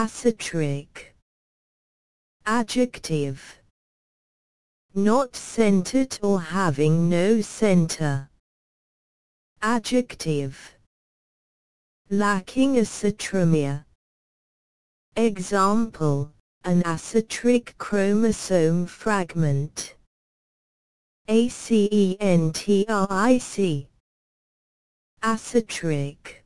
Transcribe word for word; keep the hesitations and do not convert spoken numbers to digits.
Acentric. Adjective. Not centered or having no center. Adjective. Lacking a centromere. Example, an acentric chromosome fragment. Acentric. Acentric.